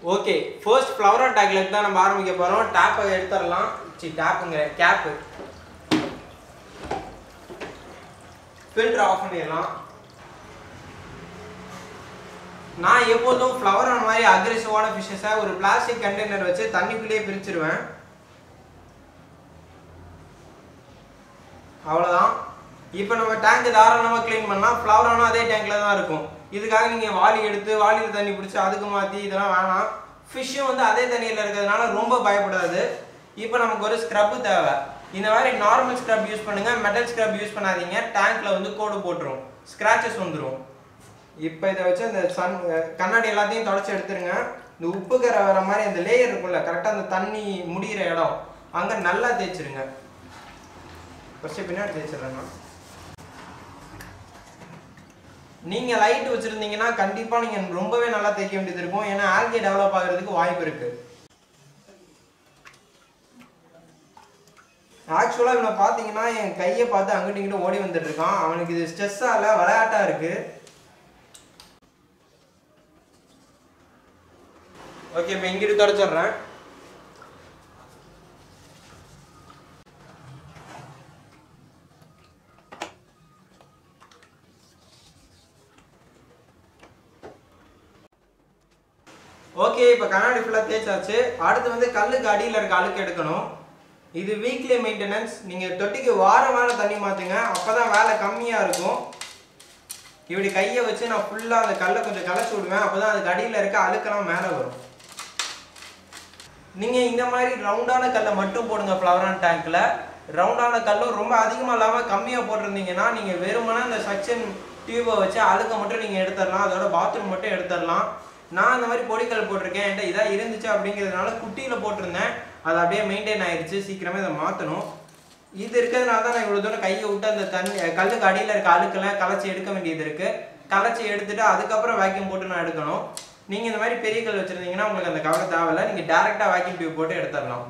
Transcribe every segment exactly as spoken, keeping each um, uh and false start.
Okay, first flower and டேக்ல தான் நம்ம ஆரம்பிக்க போறோம். டேப்பை எடுத்துடலாம். சி டேப்புங்க கேப். ஃபில்டர் ஆஃப் பண்ணிடலாம். நான் எப்போதும் ஃப்ளவர் ஆன மாதிரி அக்ரெசிவான ஃபிஷ்ஷஸை ஒரு பிளாஸ்டிக் கண்டெய்னர் வச்சு தண்ணிக்குள்ளேயே பிரிச்சிருவேன். அவ்வளோதான். இப்போ நம்ம டேங்க் தாராளமாக க்ளீன் பண்ணலாம். ஃப்ளவர் ஆனால் அதே டேங்க்கில் தான் இருக்கும். இதுக்காக நீங்கள் வாளி எடுத்து வாளியில் தண்ணி பிடிச்சி அதுக்கு மாற்றி இதெல்லாம் வேணாம். ஃபிஷ்ஷும் வந்து அதே தண்ணியில் இருக்கிறதுனால ரொம்ப பயப்படாது. இப்போ நமக்கு ஒரு ஸ்க்ரப்பு தேவை. இந்த மாதிரி நார்மல் ஸ்க்ரப் யூஸ் பண்ணுங்கள், மெட்டல் ஸ்க்ரப் யூஸ் பண்ணாதீங்க. டேங்க்கில் வந்து கோடு போட்டுரும், ஸ்க்ராச்சஸ் வந்துடும். இப்போ இதை வச்சு அந்த சன் கண்ணாடி எல்லாத்தையும் தொடச்சி எடுத்துருங்க. இந்த உப்பு கரை வர மாதிரி அந்த லேயர் இருக்குல்ல, கரெக்டாக அந்த தண்ணி முடிகிற இடம் அங்கே நல்லா தேய்ச்சிருங்க. ஃபஸ்ட்டு பின்னாடி தேய்ச்சிடுறேங்க. நீங்கள் லைட் வச்சுருந்தீங்கன்னா கண்டிப்பாக நீங்கள் ரொம்பவே நல்லா தேய்க்க வேண்டியது இருக்கும். ஏன்னா ஆல்கே டெவலப் ஆகிறதுக்கு வாய்ப்பு இருக்குது. ஆக்சுவலாக இவனை பார்த்தீங்கன்னா என் கையை பார்த்து அங்கிட்டு இங்கிட்ட ஓடி வந்துட்டு இருக்கான். அவனுக்கு இது ஸ்ட்ரெஸ்ஸாக இல்லை, விளையாட்டாக இருக்குது. ஓகே, இப்போ இங்கிட்டு தொடச்சிட்றேன். ஓகே, இப்போ கண்ணாடி ஃபுல்லாக தேய்ச்சாச்சு. அடுத்து வந்து கல்லுக்கு அடியில் இருக்க அழுக்கு எடுக்கணும். இது வீக்லி மெயின்டெனன்ஸ். நீங்கள் தொட்டிக்கு வாரம் வாரம் தண்ணி மாற்றுங்க, அப்போ தான் வேலை கம்மியாக இருக்கும். இப்படி கையை வச்சு நான் ஃபுல்லாக அந்த கல்லை கொஞ்சம் கலைச்சி விடுவேன். அப்போ தான் அதுக்கு அடியில் இருக்க அழுக்கெல்லாம் மேலே வரும். நீங்கள் இந்த மாதிரி ரவுண்டான கல்லை மட்டும் போடுங்க ஃப்ளவரான் டேங்க்கில். ரவுண்டான கல்லும் ரொம்ப அதிகமாக இல்லாமல் கம்மியாக போட்டிருந்தீங்கன்னா நீங்கள் வெறுமனே அந்த சக்ஷன் டியூபை வச்சு அழுக்க மட்டும் நீங்கள் எடுத்துடலாம். அதோட பாத்ரூம் மட்டும் எடுத்துடலாம். நான் இந்த மாதிரி பொடிக்கல் போட்டிருக்கேன். என்கிட்ட இதாக இருந்துச்சு அப்படிங்கிறதுனால குட்டியில் போட்டிருந்தேன். அது அப்படியே மெயின்டைன் ஆயிடுச்சு. சீக்கிரமே இதை மாற்றணும். இது இருக்கிறதுனால தான் நான் இவ்வளோ தூரம் கையை விட்டு அந்த தண்ணி கல்லுக்கு அடியில் இருக்க அழுக்கெல்லாம் கலைச்சி எடுக்க வேண்டியது இருக்குது. கலைச்சி எடுத்துட்டு அதுக்கப்புறம் வேக்யூம் போட்டு நான் எடுக்கணும். நீங்கள் இந்த மாதிரி பெரிய கல் வச்சுருந்தீங்கன்னா உங்களுக்கு அந்த கவலை தேவையில்லை. நீங்கள் டேரெக்டாக வேக்யூம் டியூப் போட்டு எடுத்துடலாம்.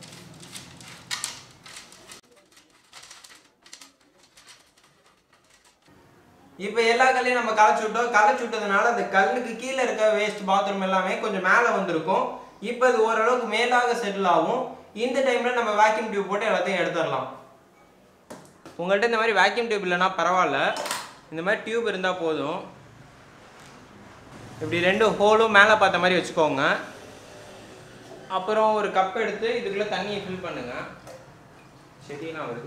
இப்போ எல்லா கல்லையும் நம்ம களைச்சி விட்டோம். களைச்சி விட்டதுனால அந்த கல்லுக்கு கீழே இருக்க வேஸ்ட் பாத்ரூம் எல்லாமே கொஞ்சம் மேலே வந்திருக்கும். இப்போ அது ஓரளவுக்கு மேலாக செட்டில் ஆகும். இந்த டைமில் நம்ம வேக்யூம் டியூப் போட்டு எல்லாத்தையும் எடுத்துடலாம். உங்கள்கிட்ட இந்த மாதிரி வேக்யூம் டியூப் இல்லைன்னா பரவாயில்ல, இந்த மாதிரி டியூப் இருந்தால் போதும். இப்படி ரெண்டு ஹோலும் மேலே பார்த்த மாதிரி வச்சுக்கோங்க. அப்புறம் ஒரு கப் எடுத்து இதுக்குள்ளே தண்ணியை ஃபில் பண்ணுங்கள். செடியெல்லாம் வருது.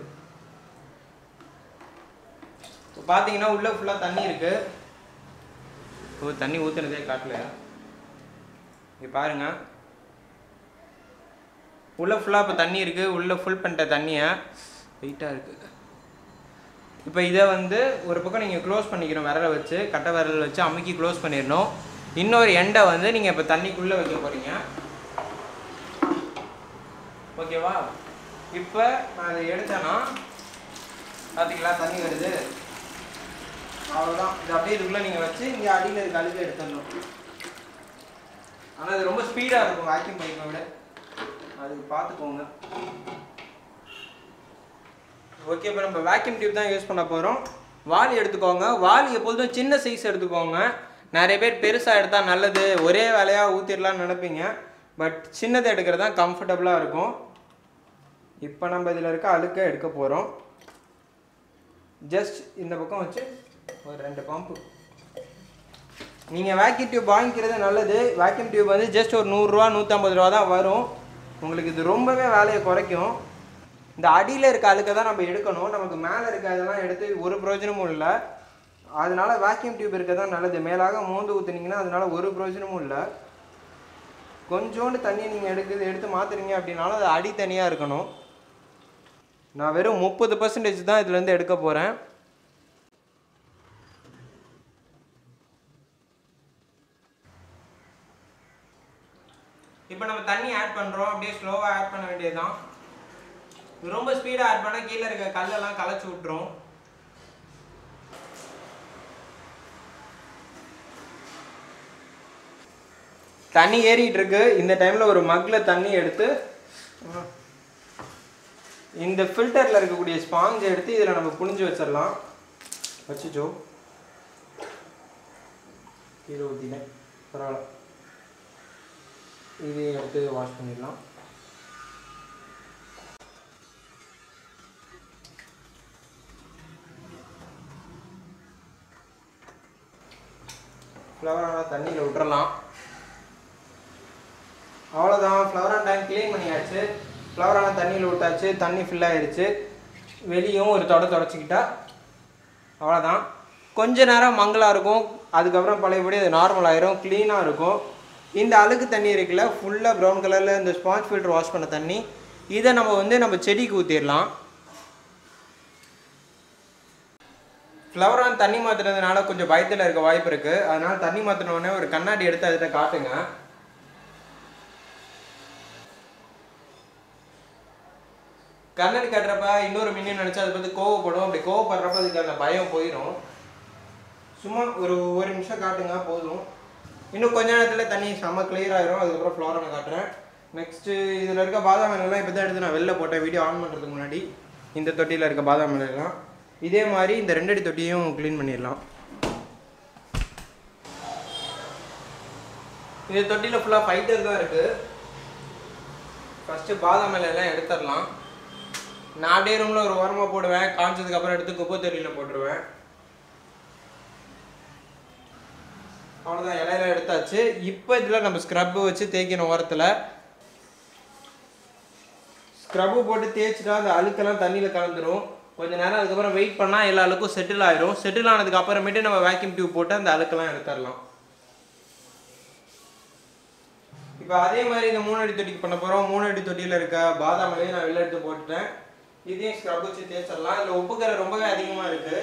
இப்போ பார்த்தீங்கன்னா உள்ளே ஃபுல்லாக தண்ணி இருக்குது. இப்போ தண்ணி ஊற்றுனதே காட்டல. இங்கே பாருங்கள், உள்ளே ஃபுல்லாக இப்போ தண்ணி இருக்குது. உள்ளே ஃபுல் பண்ணிட்ட தண்ணியை வெயிட்டாக இருக்குது. இப்போ இதை வந்து ஒரு பக்கம் நீங்கள் க்ளோஸ் பண்ணிக்கணும். விரலை வச்சு கட்டை விரல் வச்சு அமுக்கி க்ளோஸ் பண்ணிடணும். இன்னொரு எண்டை வந்து நீங்கள் இப்போ தண்ணிக்குள்ளே வைக்க போகிறீங்க. ஓகேவா? இப்போ நான் அதை எடுத்தேன்னா பார்த்தீங்களா தண்ணி வருது. அவ்வளோதான். இது அப்படியே இதுக்குள்ளே நீங்கள் வச்சு இங்கே அடியில் இருக்க அழுக்க எடுத்துடணும். ஆனால் அது ரொம்ப ஸ்பீடாக இருக்கும் வேக்யூம் பைப்பை விட. அதுக்கு பார்த்துக்கோங்க. ஓகே, இப்போ நம்ம வேக்யூம் டியூப் தான் யூஸ் பண்ண போகிறோம். வாளி எடுத்துக்கோங்க. வாளி எப்பொழுதும் சின்ன சைஸ் எடுத்துக்கோங்க. நிறைய பேர் பெருசாக எடுத்தால் நல்லது, ஒரே வேலையாக ஊற்றிடலான்னு நினைப்பீங்க. பட் சின்னதை எடுக்கிறது தான் கம்ஃபர்டபுளாக இருக்கும். இப்போ நம்ம இதில் இருக்க அழுக்க எடுக்க போகிறோம். ஜஸ்ட் இந்த பக்கம் வச்சு ஒரு ரெண்டு பம்பு. நீங்கள் வேக்யூம் டியூப் வாங்கிக்கிறது நல்லது. வேக்யூம் டியூப் வந்து ஜஸ்ட் ஒரு நூறுரூவா நூற்றம்பது ரூபா தான் வரும். உங்களுக்கு இது ரொம்பவே வேலையை குறைக்கும். இந்த அடியில் இருக்க அழுக்க தான் நம்ம எடுக்கணும். நமக்கு மேலே இருக்க இதெல்லாம் எடுத்து ஒரு பிரயோஜனமும் இல்லை. அதனால வேக்யூம் டியூப் இருக்க தான் நல்லது. மேலாக மோந்து ஊற்றுனீங்கன்னா அதனால ஒரு பிரயோஜனமும் இல்லை. கொஞ்சோண்டு தண்ணியை நீங்கள் எடுக்குது எடுத்து மாற்றுறீங்க அப்படின்னாலும் அது அடி தனியாக இருக்கணும். நான் வெறும் முப்பது பர்சன்டேஜ் தான் இதுலேருந்து எடுக்க போகிறேன். இப்போ நம்ம தண்ணி ஆட் பண்ணுறோம். அப்படியே ஸ்லோவாக ஆட் பண்ண வேண்டியது தான். ரொம்ப ஸ்பீடாக ஆட் பண்ணால் கீழே இருக்க கல்லெல்லாம் கலைச்சி விட்டுரும். தண்ணி ஏறிட்டு இருக்கு. இந்த டைமில் ஒரு மக்கில் தண்ணி எடுத்து இந்த ஃபில்டரில் இருக்கக்கூடிய ஸ்பாஞ்சை எடுத்து இதில் நம்ம புழிஞ்சு வச்சிடலாம். வச்சுச்சோ கீழே ஊற்றினேன், பரவாயில்ல. இது எடுத்து வாஷ் பண்ணிடலாம். ஃப்ளவரான தண்ணியில் விட்டுறலாம். அவ்வளோதான், ஃப்ளவரான் டேங்க் க்ளீன் பண்ணியாச்சு. ஃப்ளவரான தண்ணியில் விட்டாச்சு, தண்ணி ஃபில் ஆகிடுச்சு. வெளியும் ஒரு தொடை தொடச்சிக்கிட்டா அவ்வளோதான். கொஞ்ச நேரம் மங்கலாக இருக்கும், அதுக்கப்புறம் பழையபடி அது நார்மல் ஆயிரும், க்ளீனாக இருக்கும். இந்த அழுக்கு தண்ணி இருக்குல்ல, ஃபுல்லாக ப்ரௌன் கலரில் இந்த ஸ்பாஞ்ச் ஃபில்டர் வாஷ் பண்ண தண்ணி, இதை நம்ம வந்து நம்ம செடிக்கு ஊற்றிடலாம். ஃப்ளவரான் தண்ணி மாற்றுறதுனால கொஞ்சம் பயத்தில் இருக்க வாய்ப்பு இருக்குது. அதனால் தண்ணி மாற்றினோடனே ஒரு கண்ணாடி எடுத்து அதில் காட்டுங்க. கண்ணாடி காட்டுறப்ப இன்னொரு மின்னு நினச்சா அதை பற்றி கோவப்படும். அப்படி கோவப்படுறப்ப அதுக்கு அந்த பயம் போயிடும். சும்மா ஒரு ஒரு நிமிஷம் காட்டுங்க போதும். இன்னும் கொஞ்ச நேரத்தில் தண்ணி செம்ம கிளியர் ஆகிரும். அதுக்கப்புறம் ஃப்ளவரானை காட்டுறேன். நெக்ஸ்ட்டு இதில் இருக்க பாதாம் இலைலாம் இப்போ தான் எடுத்து நான் வெளில போட்டேன் வீடியோ ஆன் பண்ணுறதுக்கு முன்னாடி. இந்த தொட்டியில் இருக்க பாதாம் இலைலாம் இதே மாதிரி இந்த ரெண்டடி தொட்டியும் க்ளீன் பண்ணிடலாம். இந்த தொட்டியில் ஃபுல்லாக ஃபைட்டர் தான் இருக்குது. ஃபஸ்ட்டு பாதாம் இலையெல்லாம் எடுத்துடலாம். நான் அப்படியே ரூமில் ஒரு ஓரமாக போடுவேன். காய்ச்சதுக்கப்புறம் எடுத்து குப்பை தொட்டியில் போட்டுருவேன். அவ்வளோதான், இலையில எடுத்தாச்சு. இப்போ இதில் நம்ம ஸ்க்ரப்பு வச்சு தேய்க்கணும். ஓரத்தில் ஸ்க்ரப்பு போட்டு தேய்ச்சிட்டா அந்த அழுக்கெல்லாம் தண்ணியில் கலந்துரும். கொஞ்சம் நேரம் அதுக்கப்புறம் வெயிட் பண்ணால் எல்லா அழுக்கும் செட்டில் ஆயிரும். செட்டில் ஆனதுக்கு அப்புறமேட்டு நம்ம வேக்யூம் டியூப் போட்டு அந்த அழுக்கெல்லாம் எடுத்துடலாம். இப்போ அதே மாதிரி இந்த மூணு அடி தொட்டிக்கு பண்ண போகிறோம். மூணு அடி தொட்டியில் இருக்க பாதாம் இலையை நான் வெளில எடுத்து போட்டுட்டேன். இதையும் ஸ்க்ரப் வச்சு தேய்ச்சிடலாம். இதில் உப்புக்கரை ரொம்பவே அதிகமாக இருக்குது.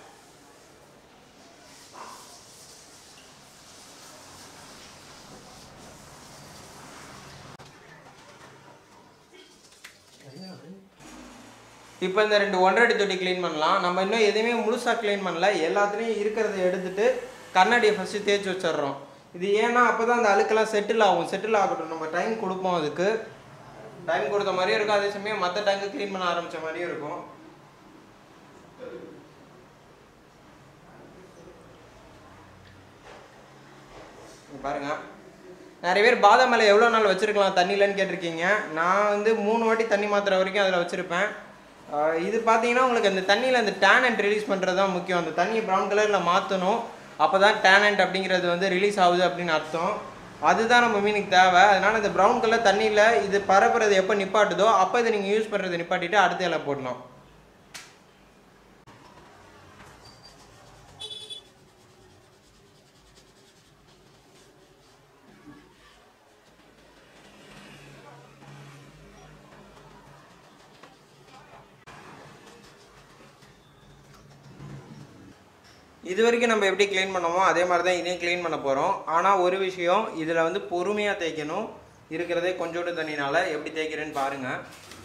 இப்போ இந்த ரெண்டு ஒன்றரை அடி தொட்டி க்ளீன் பண்ணலாம். நம்ம இன்னும் எதுவுமே முழுசாக க்ளீன் பண்ணல. எல்லாத்துலேயும் இருக்கிறத எடுத்துகிட்டு கண்ணாடியை ஃபஸ்ட்டு தேய்ச்சி வச்சிட்றோம். இது ஏன்னா அப்போ தான் அந்த அழுக்கெல்லாம் செட்டில் ஆகும். செட்டில் ஆகட்டும், நம்ம டைம் கொடுப்போம். அதுக்கு டைம் கொடுத்த மாதிரியும் இருக்கும், அதே சமயம் மற்ற டேங்கு க்ளீன் பண்ண ஆரம்பித்த மாதிரியும் இருக்கும். பாருங்க, நிறைய பேர் பாதாம் இலை எவ்வளோ நாள் வச்சுருக்கலாம் தண்ணியிலன்னு கேட்டிருக்கீங்க. நான் வந்து மூணு வாட்டி தண்ணி மாற்றுற வரைக்கும் அதில் வச்சுருப்பேன். இது பார்த்தீங்கன்னா உங்களுக்கு அந்த தண்ணியில் அந்த டேனண்ட் ரிலீஸ் பண்ணுறது தான் முக்கியம். அந்த தண்ணியை ப்ரௌன் கலரில் மாற்றணும். அப்போ தான் டேனண்ட் அப்படிங்கிறது வந்து ரிலீஸ் ஆகுது அப்படின்னு அர்த்தம். அதுதான் நம்ம மீனுக்கு தேவை. அதனால் இந்த ப்ரௌன் கலர் தண்ணியில் இது பரப்புறது எப்போ நிப்பாட்டுதோ அப்போ இதை நீங்கள் யூஸ் பண்ணுறது நிப்பாட்டிட்டு அடுத்த இலை போடலாம். இது வரைக்கும் நம்ம எப்படி க்ளீன் பண்ணோமோ அதே மாதிரி தான் இதையும் க்ளீன் பண்ண போகிறோம். ஆனால் ஒரு விஷயம், இதில் வந்து பொறுமையாக தேய்க்கணும். இருக்கிறதே கொஞ்சோண்டு தண்ணினால எப்படி தேய்க்கிறேன்னு பாருங்கள்.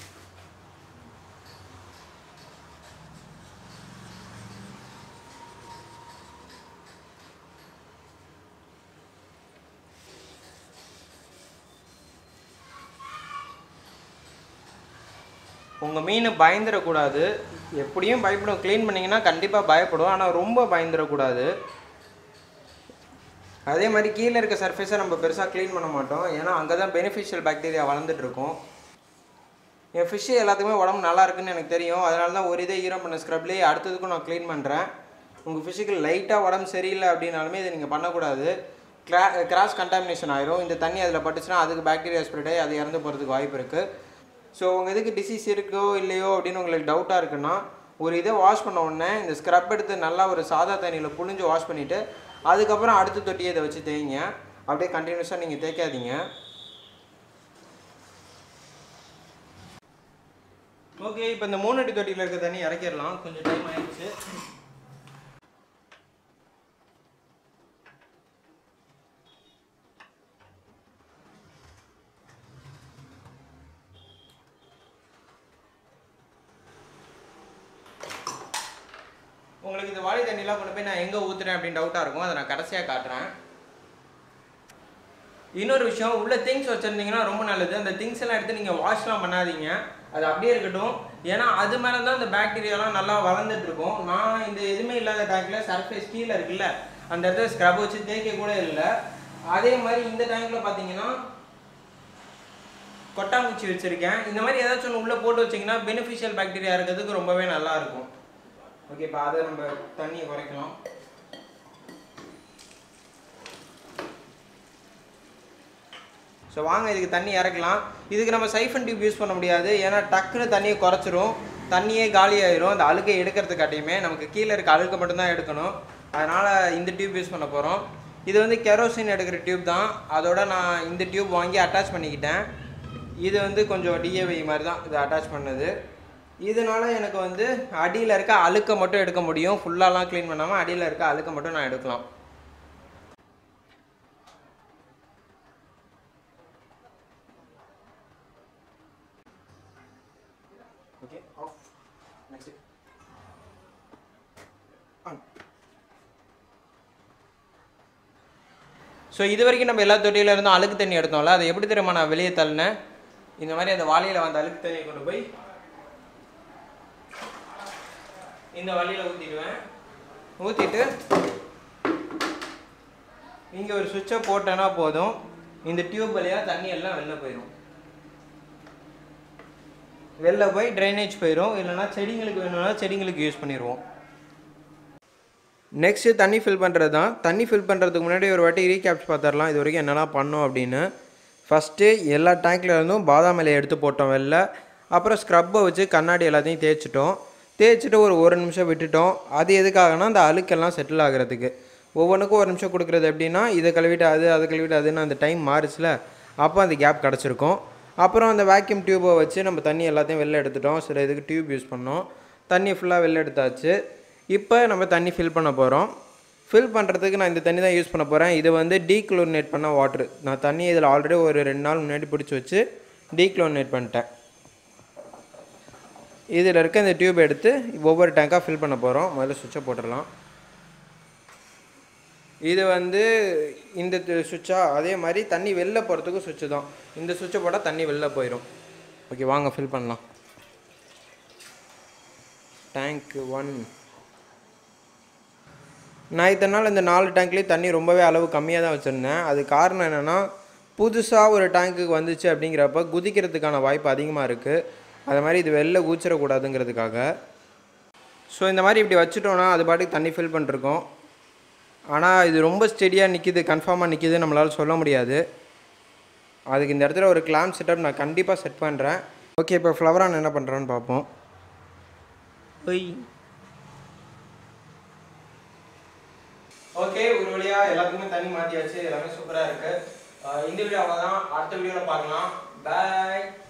உங்கள் மீன் பயந்துடக்கூடாது. எப்படியும் பயப்படும். க்ளீன் பண்ணிங்கன்னா கண்டிப்பாக பயப்படும், ஆனால் ரொம்ப பயந்துடக்கூடாது. அதே மாதிரி கீழே இருக்க சர்ஃபேஸை நம்ம பெருசாக க்ளீன் பண்ண மாட்டோம். ஏன்னா அங்கே தான் பெனிஃபிஷியல் பாக்டீரியா வளர்ந்துட்டுருக்கும். என் ஃபிஷ்ஷு எல்லாத்துக்குமே உடம்பு நல்லா இருக்குன்னு எனக்கு தெரியும். அதனால தான் ஒரு இதே ஈரம் பண்ண ஸ்க்ரப்லேயே அடுத்ததுக்கும் நான் க்ளீன் பண்ணுறேன். உங்கள் ஃபிஷ்ஷுக்கு லைட்டாக உடம்பு சரியில்லை அப்படின்னாலுமே இதை நீங்கள் பண்ணக்கூடாது. கிரா கிராஸ் கண்டாமினேஷன் ஆயிரும். இந்த தண்ணி அதில் பட்டுச்சுன்னா அதுக்கு பாக்டீரியா ஸ்ப்ரெட் ஆகி அது இறந்து போகிறதுக்கு வாய்ப்பு இருக்குது. ஸோ உங்கள் இதுக்கு டிசீஸ் இருக்கோ இல்லையோ அப்படின்னு உங்களுக்கு டவுட்டாக இருக்குன்னா ஒரு இதை வாஷ் பண்ண உடனே இந்த ஸ்க்ரப் எடுத்து நல்லா ஒரு சாதா தண்ணியில் புழிஞ்சு வாஷ் பண்ணிவிட்டு அதுக்கப்புறம் அடுத்த தொட்டியை இதை வச்சு தேய்ங்க. அப்படியே கண்டினியூஸாக நீங்கள் தேய்க்காதீங்க. ஓகே, இப்போ இந்த மூணு அடி தொட்டியில் இருக்க தண்ணி இறக்கிடலாம். கொஞ்சம் டைம் ஆயிடுச்சு. உங்களுக்கு இந்த வாளி தண்ணிலாம் கொண்டு போய் நான் எங்கே ஊற்றுறேன் அப்படின்னு டவுட்டாக இருக்கும். அதை நான் கடைசியாக காட்டுறேன். இன்னொரு விஷயம், உள்ள திங்ஸ் வச்சுருந்தீங்கன்னா ரொம்ப நல்லது. அந்த திங்ஸ் எல்லாம் எடுத்து நீங்கள் வாஷ்லாம் பண்ணாதீங்க, அது அப்படியே இருக்கட்டும். ஏன்னா அது மேலே தான் இந்த பாக்டீரியாலாம் நல்லா வளர்ந்துட்டு இருக்கும். நான் இந்த எதுவுமே இல்லாத டேங்க்கில் சர்ஃபேஸ் கீழே இருக்குல்ல, அந்த இடத்துல ஸ்க்ரப் வச்சு தேய்க்க கூட இல்லை. அதே மாதிரி இந்த டேங்க்கில் பார்த்தீங்கன்னா கொட்டாங்குச்சி வச்சுருக்கேன். இந்த மாதிரி ஏதாச்சும் ஒன்று உள்ளே போட்டு வச்சிங்கன்னா பெனிஃபிஷியல் பாக்டீரியா இருக்கிறதுக்கு ரொம்பவே நல்லாயிருக்கும். ஓகே, இப்போ அதை நம்ம தண்ணியை குறைக்கலாம். ஸோ வாங்க இதுக்கு தண்ணி இறக்கலாம். இதுக்கு நம்ம சைஃபன் டியூப் யூஸ் பண்ண முடியாது, ஏன்னா டக்குன்னு தண்ணியை குறைச்சிரும், தண்ணியே காலியாயிரும். அந்த அழுக்கை எடுக்கிறதுக்காட்டியுமே நமக்கு கீழே இருக்க அழுக்கை மட்டும்தான் எடுக்கணும். அதனால் இந்த டியூப் யூஸ் பண்ண போகிறோம். இது வந்து கெரோசின் எடுக்கிற டியூப் தான். அதோட நான் இந்த டியூப் வாங்கி அட்டாச் பண்ணிக்கிட்டேன். இது வந்து கொஞ்சம் டிஏவி மாதிரி தான் இது அட்டாச் பண்ணது. இதனால் எனக்கு வந்து அடியில் இருக்க அழுக்கை மட்டும் எடுக்க முடியும். ஃபுல்லாலாம் க்ளீன் பண்ணாமல் அடியில் இருக்க அழுக்கை மட்டும் நான் எடுக்கலாம். Okay, off. Next on. So இது வரைக்கும் நம்ம எல்லா தொட்டியில இருந்தும் அழுக்கு தண்ணி எடுத்தோம்ல, அதை எப்படி தெரியுமா நான் வெளியே தள்ளினேன். இந்த மாதிரி அந்த வாளியில் வந்த அழுக்கு தண்ணியை கொண்டு போய் இந்த வழியில் ஊற்றிடுவேன். ஊற்றிட்டு இங்கே ஒரு சுவிட்சை போட்டேன்னா போதும், இந்த டியூப் வழியாக தண்ணி எல்லாம் வெளில போயிடும். வெளில போய் ட்ரைனேஜ் போயிடும். இல்லைனா செடிங்களுக்கு வேணும்னா செடிங்களுக்கு யூஸ் பண்ணிடுவோம். நெக்ஸ்ட்டு தண்ணி ஃபில் பண்ணுறது தான். தண்ணி ஃபில் பண்ணுறதுக்கு முன்னாடி ஒரு வாட்டி ரீகேப்ஸ் பார்த்துடலாம் இது வரைக்கும் என்னெல்லாம் பண்ணோம் அப்படின்னு. ஃபஸ்ட்டு எல்லா டேங்க்கில் இருந்தும் பாதாம் இலையை எடுத்து போட்டோம் வெளில. அப்புறம் ஸ்க்ரப்பை வச்சு கண்ணாடி எல்லாத்தையும் தேய்ச்சிட்டோம். தேய்ச்சிட்டு ஒரு ஒரு நிமிஷம் விட்டுட்டோம். அது எதுக்காகனா அந்த அழுக்கெல்லாம் செட்டில் ஆகிறதுக்கு. ஒவ்வொன்றுக்கும் ஒரு நிமிஷம் கொடுக்குறது எப்படின்னா, இதை கழுவிட்டு அது அதை கழுவிட்டு அதுன்னு அந்த டைம் மாறிச்சில், அப்போ அந்த கேப் கிடச்சிருக்கும். அப்புறம் அந்த வேக்யூம் டியூப்பை வச்சு நம்ம தண்ணி எல்லாத்தையும் வெளில எடுத்துட்டோம். சரி, இதுக்கு டியூப் யூஸ் பண்ணோம். தண்ணி ஃபுல்லாக வெளில எடுத்தாச்சு. இப்போ நம்ம தண்ணி ஃபில் பண்ண போகிறோம். ஃபில் பண்ணுறதுக்கு நான் இந்த தண்ணி தான் யூஸ் பண்ண போகிறேன். இது வந்து டீக்ளோரினேட் பண்ண வாட்ரு. நான் தண்ணி இதில் ஆல்ரெடி ஒரு ரெண்டு நாள் முன்னாடி பிடிச்சி வச்சு டீக்ளோரினேட் பண்ணிட்டேன். இதில் இருக்க இந்த டியூப் எடுத்து ஒவ்வொரு டேங்காக ஃபில் பண்ண போகிறோம். முதல்ல சுவிட்சை போட்டுடலாம். இது வந்து இந்த சுவிட்சா, அதே மாதிரி தண்ணி வெளில போகிறதுக்கு சுவிட்சு தான். இந்த சுவிட்சை போட்டால் தண்ணி வெளில போயிடும். ஓகே, வாங்க ஃபில் பண்ணலாம். Tank one. நான் இத்தனை நாள் இந்த நாலு டேங்க்லேயும் தண்ணி ரொம்பவே அளவு கம்மியாக தான் வச்சுருந்தேன். அது காரணம் என்னென்னா, புதுசாக ஒரு டேங்க்குக்கு வந்துச்சு அப்படிங்கிறப்ப குதிக்கிறதுக்கான வாய்ப்பு அதிகமாக இருக்குது. அது மாதிரி இது வெளில ஊச்சிடக்கூடாதுங்கிறதுக்காக. ஸோ இந்த மாதிரி இப்படி வச்சுட்டோன்னா அது பாட்டுக்கு தண்ணி ஃபில் பண்ணிருக்கோம். ஆனால் இது ரொம்ப ஸ்டெடியாக நிற்கிது, கன்ஃபார்மாக நிற்கிது நம்மளால் சொல்ல முடியாது. அதுக்கு இந்த இடத்துல ஒரு கிளாம்ப் செட்டப் நான் கண்டிப்பாக செட் பண்ணுறேன். ஓகே, இப்போ ஃப்ளவரான் என்ன பண்ணுறான்னு பார்ப்போம். ஒய் ஓகே, ஒரு வழியாக எல்லாத்துக்குமே தண்ணி மாற்றியாச்சு. எல்லாமே சூப்பராக இருக்குது. இந்த வீடியோ அவ்வளோதான். அடுத்த வீடியோவில் பார்க்கலாம். பாய்.